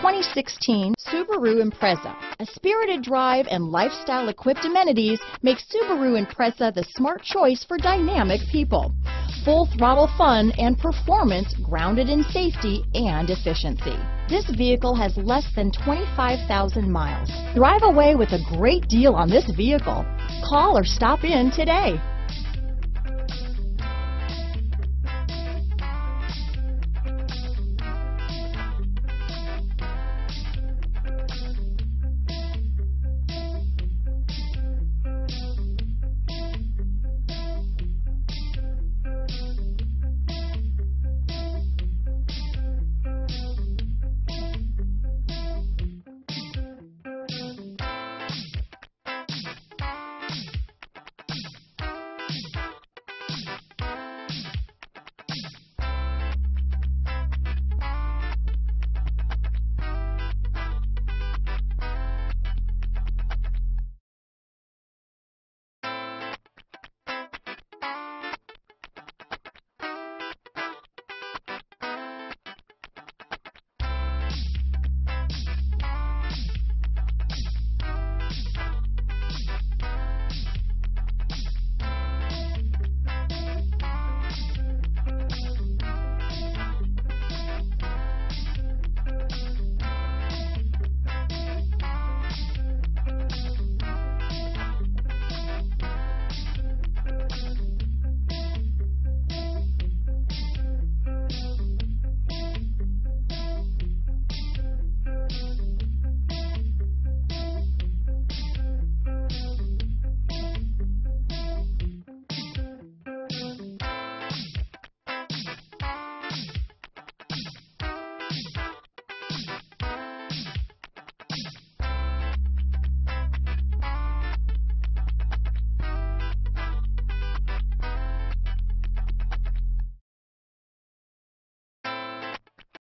2016 Subaru Impreza. A spirited drive and lifestyle-equipped amenities make Subaru Impreza the smart choice for dynamic people. Full throttle fun and performance grounded in safety and efficiency. This vehicle has less than 25,000 miles. Drive away with a great deal on this vehicle. Call or stop in today.